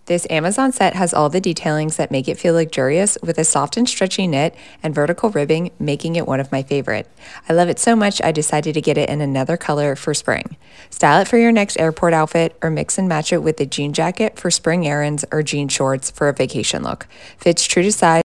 This Amazon set has all the detailings that make it feel luxurious, with a soft and stretchy knit and vertical ribbing, making it one of my favorite. I love it so much I decided to get it in another color for spring. Style it for your next airport outfit, or mix and match it with a jean jacket for spring errands or jean shorts for a vacation look. Fits true to size.